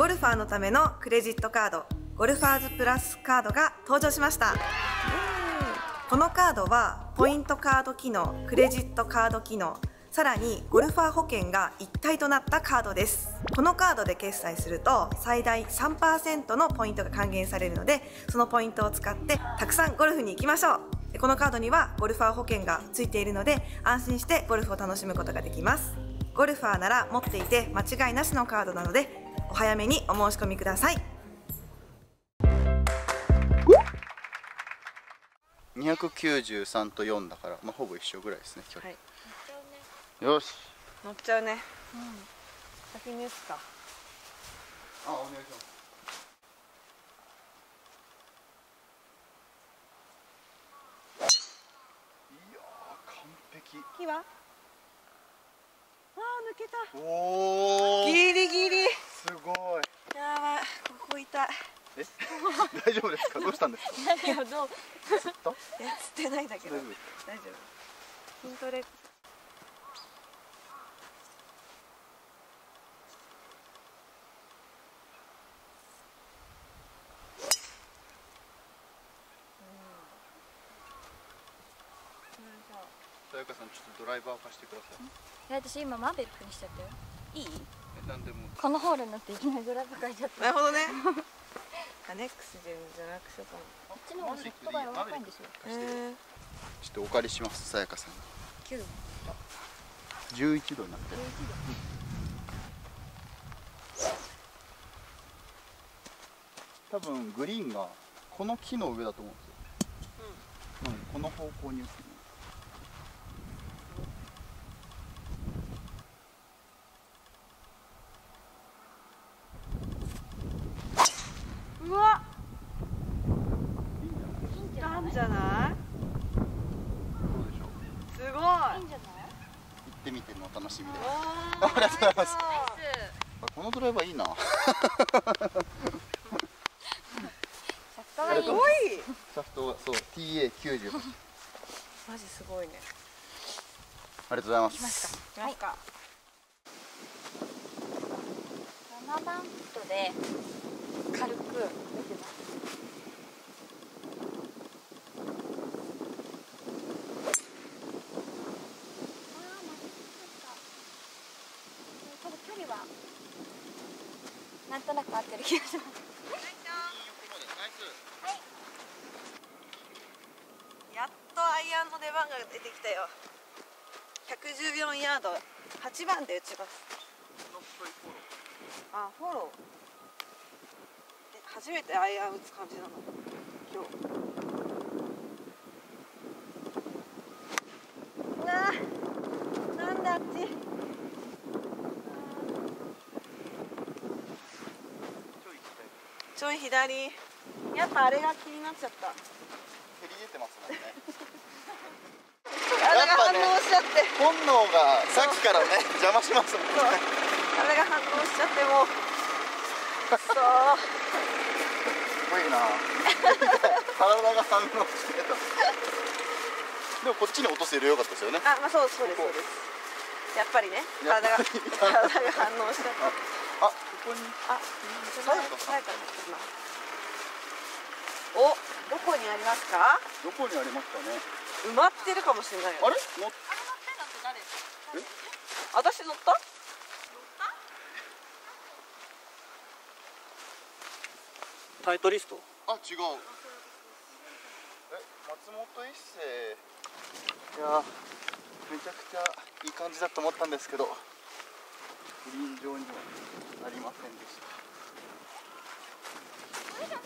ゴルファーのためのクレジットカード、ゴルファーズプラスカードが登場しました。このカードはポイントカード機能、クレジットカード機能、さらにゴルファー保険が一体となったカードです。このカードで決済すると最大 3% のポイントが還元されるので、そのポイントを使ってたくさんゴルフに行きましょう。このカードにはゴルファー保険がついているので、安心してゴルフを楽しむことができます。ゴルファーなら持っていて間違いなしのカードなので、お早めにお申し込みください。 293と4だから、ほぼ一緒ぐらいですね、距離。 はい、 よし、 乗っちゃうね。先に打つか。 お願いします。いやー、完璧。 木は抜けた。 おお、 ギリギリ。 すごい。 やばい、ここ痛い。 大丈夫ですか？どうしたんですか？ 何をどう釣った？ 釣ってないんだけど。 大丈夫です大丈夫。筋トレ。 さやかさん、ちょっとドライバー貸してください。 私今マーベリックにしちゃったよ。いい？ なんでも。 このホールになっていきなりドライバー変えちゃった。 なるほどね。アネックスでじゃなくしようかな。 こっちの方がショットが柔らかいんですよ。 ちょっとお借りします、さやかさんに。 9度。 11度になってる。多分グリーンがこの木の上だと思うんですよ。この方向に打つ。 うわ。なんじゃない？ どうでしょう。 すごい。いいんじゃない？ 行ってみてのお楽しみです。ありがとうございます。このドライバーいいな。 すごい。 シャフトはそう TA98。 マジすごいね。 ありがとうございます。 はい。 7番フットで軽く打てます。多分距離はなんとなく合ってる気がします。 やっとアイアンの出番が出てきたよ。114ヤード、8番で打ちます。あ、フォロー。初めてアイアン打つ感じなの今日。うわー、なんだあっち。ちょい左。やっぱあれが気になっちゃった。 蹴り出てますもんね。 体が反応しちゃって。 本能がさっきからね邪魔しますもんね。 体が反応しちゃってもう。そう。 すごいな。体が反応してた。でもこっちに落とせるよかったですよね。 あ、そうですそうです。やっぱりね、体が反応しちゃった。 ここに。さやかさん。 お、どこにありますか？ どこにありますかね。 埋まってるかもしれないよ。 あれ？ 私乗った？ タイトリスト？ あ、違う。松本一世。いや、めちゃくちゃいい感じだと思ったんですけど、グリーン上にはありませんでした。そんなに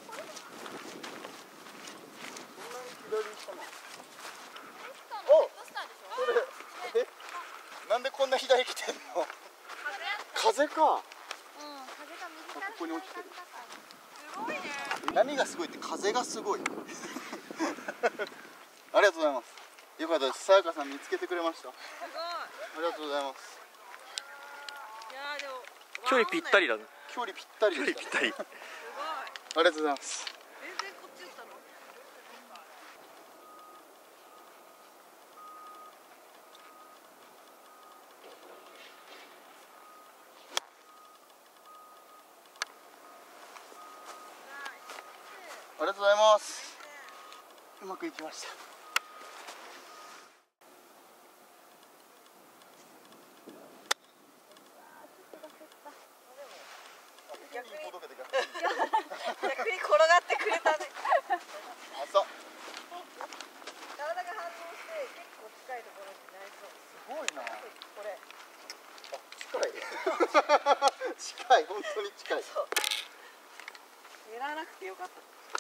左にしたの？お、それ、なんでこんな左来てんの？風か。ここに落ちてる。 すごいね。 波がすごいって風がすごい。ありがとうございます。よかったです。さやかさん見つけてくれました。すごい。ありがとうございます。 いやでも距離ぴったりだね。 距離ぴったりでした。 距離ぴったり。 すごい。 ありがとうございます。 全然こっち打ったの。 りがとうございます。うまくいきました。 逆に転がってくれたね。 あ、そう。 体が反応して結構近いところになりそう。 すごいな。 これ。 近い。近い、本当に近い。 そう。狙わなくてよかった。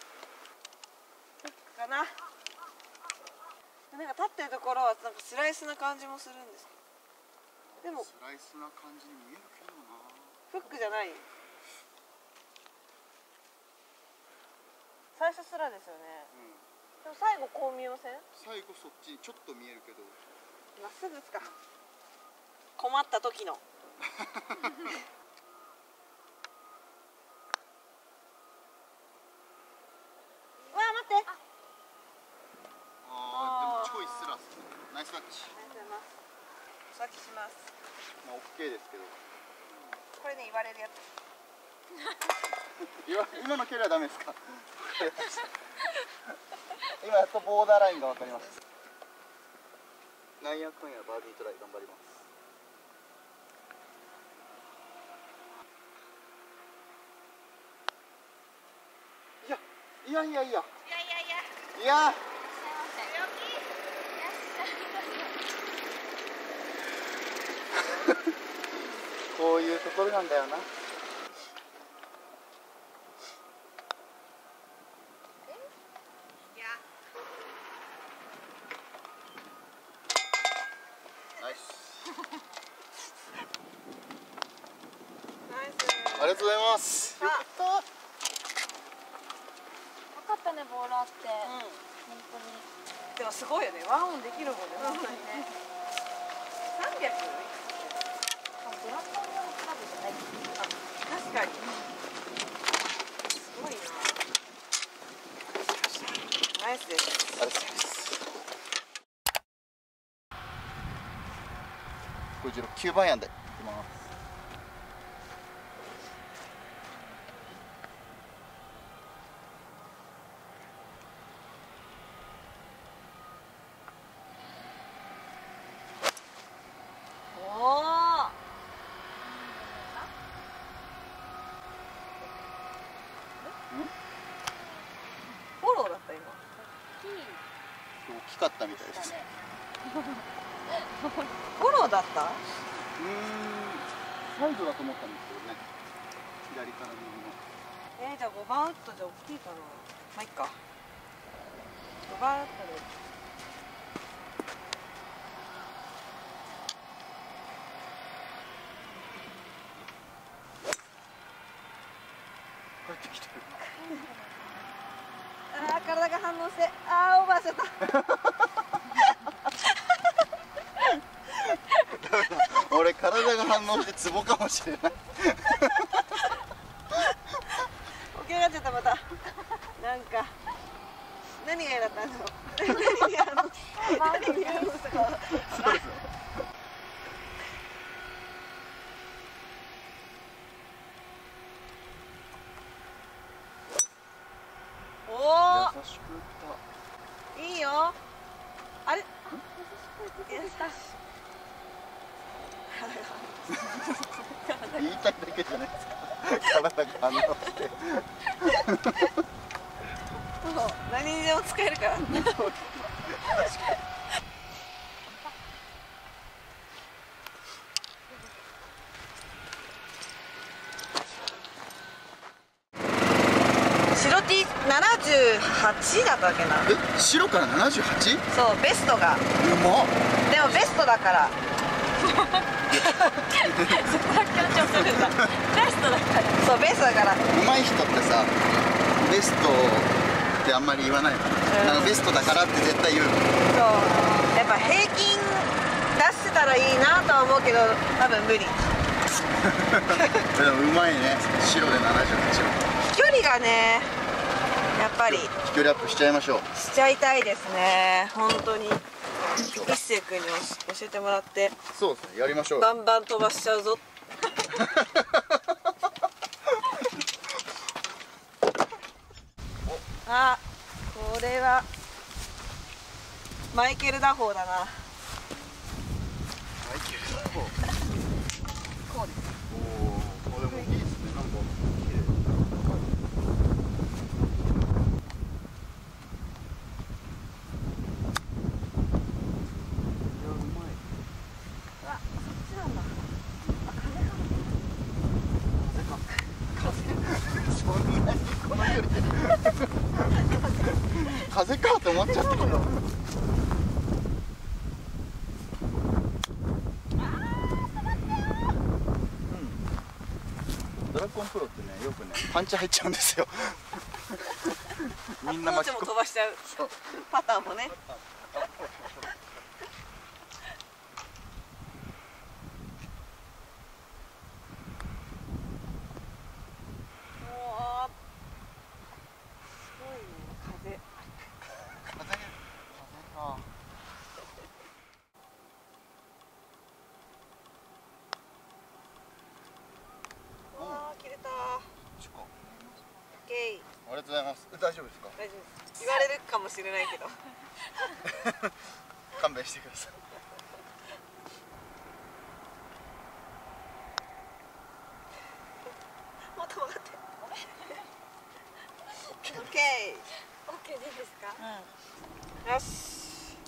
かな。なんか立ってるところはなんかスライスな感じもするんですけど。でもスライスな感じに見えるけどな。 フックじゃない。最初スラですよね。でも最後こう見えません？ 最後そっちちょっと見えるけど。 まっすぐですか。困った時の。わあ待って。 ああ、でもちょいスラス。ナイスタッチ。 ありがとうございます。お先します。 まあ、オッケーですけど。 これね、言われるやつ。 今の距離はダメですか。今やっとボーダーラインが分かりました。なんやかんやバーディートライ頑張ります。いやこういうところなんだよな。ナイス。ありがとうございます。よかった。 分かったね、ボールあって。本当に。 でもすごいよね。ワンオンできるもんね。本当にね。300？ ドラッグ用のカードじゃない。 確かに。すごいな。ナイスです。 ありがとうございます。9番アイアンでいきます。 フォローだった今。 大きかったみたいです。 フォローだった？ サイドだと思ったんですけどね。左から右の。 じゃあ5番ウッドじゃ大きいかな。まあいっか。5番ウッドで。 帰ってきてる。 ああ、体が反応して、ああ、オーバーしちゃった。 俺体が反応してツボかもしれない。 起き上がっちゃったまた。なんか何が嫌だったんだろう。何が反応したか。 そうです。 おお。 優しく打った。 いいよ。あれ。優しい。 言いたいだけじゃないですか。体が反応して。 そう、何にでも使えるから。白 T 78だったっけな。 白から 78？ そう、ベストが。 うまっ。 でもベストだから。 そこは強調するんだ。ベストだから。 そう、ベストだから。 上手い人ってさ、ベストってあんまり言わないの。なんかベストだからって絶対言うの。 そう、やっぱ平均出してたらいいなとは思うけど、多分無理。 でもうまいね。白で78は。 飛距離がね、やっぱり飛距離アップしちゃいましょう。 しちゃいたいですね。本当に一星君に教えてもらって、 そうですね、やりましょう。 バンバン飛ばしちゃうぞ。 あ、これはマイケル・ダフォーだな。 マイケルだろう。 こうです。 おお、でもいいですね。なんか綺麗。いや、うまい。 あ、そっちなんだ。あ、風そんなにこの距離で風かって思っちゃったけど。ドラコンプロってね、よくねパンチ入っちゃうんですよ。みんなアプローチも飛ばしちゃうそうパターンもね。 風か。 切れた。 チコオッケー。 ありがとうございます。大丈夫ですか？ 大丈夫です。言われるかもしれないけど。 勘弁してください。 もっと曲がって。オッケー。 オッケーでいいですか？ よし。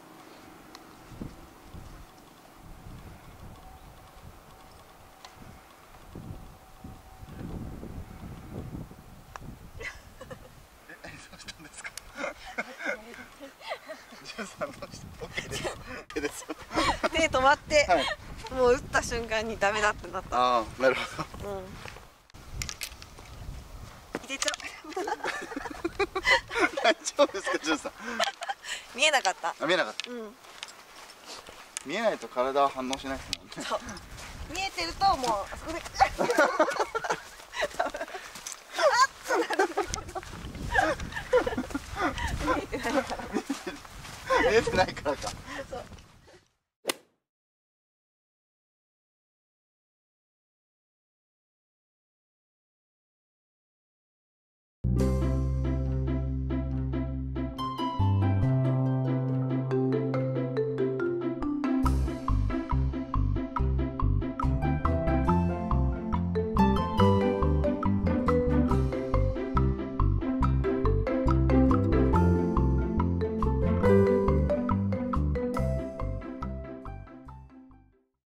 どうしたんですか？ジュンさんどうした？オッケーです。オッケーです。 手止まって、 はい。 もう打った瞬間にダメだってなった。 ああ、なるほど。 うん。入れちゃ大丈夫ですか、ジュンさん？ う。見えなかった。 あ、見えなかった。 うん。 見えないと体は反応しないですもんね。 そう。見えてるともうあそこで。 見えてないからか。